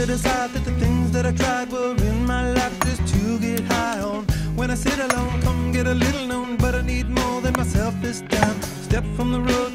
to decide that the things that I tried were in my life just to get high on. When I sit alone, come get a little known, but I need more than myself this time. Step from the road